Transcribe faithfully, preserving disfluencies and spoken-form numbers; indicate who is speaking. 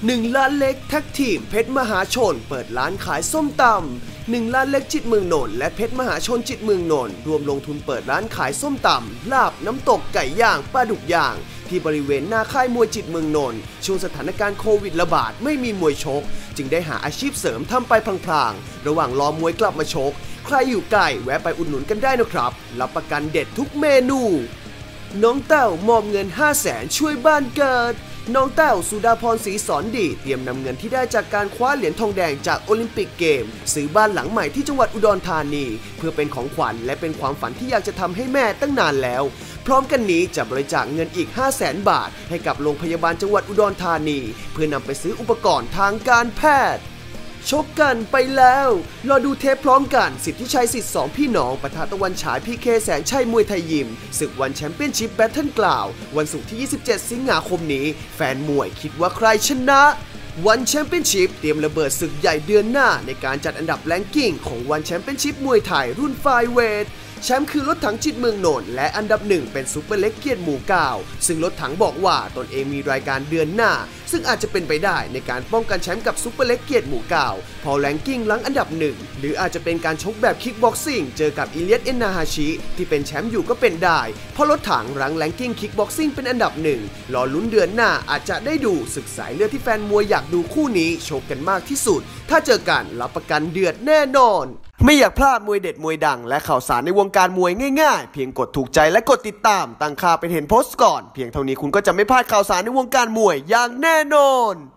Speaker 1: หนึ่งล้านเล็กแท็กทีมเพชรมหาชนเปิดร้านขายส้มตำหนึ่งล้านเล็กจิตเมืองนนท์และเพชรมหาชนจิตเมืองนนท์รวมลงทุนเปิดร้านขายส้มตำลาบน้ำตกไก่ย่างปลาดุกย่างที่บริเวณหน้าค่ายมวยจิตเมืองนนท์ช่วงสถานการณ์โควิดระบาดไม่มีมวยชกจึงได้หาอาชีพเสริมทำไปพลางๆระหว่างรอมวยกลับมาชกใครอยู่ไกลแวะไปอุดหนุนกันได้นะครับรับประกันเด็ดทุกเมนูน้องเต้ามอบเงิน ห้าแสน ช่วยบ้านเกิดน้องแต้วสุดาพรศรีสอนดีเตรียมนำเงินที่ได้จากการคว้าเหรียญทองแดงจากโอลิมปิกเกมซื้อบ้านหลังใหม่ที่จังหวัดอุดรธานีเพื่อเป็นของขวัญและเป็นความฝันที่อยากจะทำให้แม่ตั้งนานแล้วพร้อมกันนี้จะบริจาคเงินอีก ห้าแสน บาทให้กับโรงพยาบาลจังหวัดอุดรธานีเพื่อนำไปซื้ออุปกรณ์ทางการแพทย์ชกกันไปแล้วรอดูเทปพร้อมกันสิทธิชัยสิทธิ์สองพี่น้องปะทะตะวันฉายพีเคแสงชัยมวยไทยยิมศึกวันแชมเปี้ยนชิพแบทเทิลกล่าววันศุกร์ที่ยี่สิบเจ็ดสิงหาคมนี้แฟนมวยคิดว่าใครชนะวันแชมเปี้ยนชิพเตรียมระเบิดศึกใหญ่เดือนหน้าในการจัดอันดับแรงกิ้งของวันแชมเปี้ยนชิพมวยไทยรุ่นไฟเวทแชมป์คือรถถังจิตเมืองนนท์และอันดับหนึ่งเป็นซุปเปอร์เล็กเกียรติหมู่เก้าซึ่งรถถังบอกว่าตนเองมีรายการเดือนหน้าซึ่งอาจจะเป็นไปได้ในการป้องกันแชมป์กับซุปเปอร์เล็กเกียรติหมู่เก้าพอแรงกิ้งหลังอันดับหนึ่งหรืออาจจะเป็นการชกแบบคิกบ็อกซิ่งเจอกับอิเลียสเอนนาฮาชิที่เป็นแชมป์อยู่ก็เป็นได้เพราะรถถังรั้งแรงกิ้งคิกบ็อกซิ่งเป็นอันดับหนึ่งรอลุ้นเดือนหน้าอาจจะได้ดูศึกสายเลือดที่แฟนมวยอยากดูคู่นี้ชกกันมากที่สุดถ้าเจอกันรับประกันเดือดแน่นอนไม่อยากพลาดมวยเด็ดมวยดังและข่าวสารในวงการมวยง่ายๆเพียงกดถูกใจและกดติดตามตั้งค่าเป็นเห็นโพสต์ก่อนเพียงเท่านี้คุณก็จะไม่พลาดข่าวสารในวงการมวยอย่างแน่นอน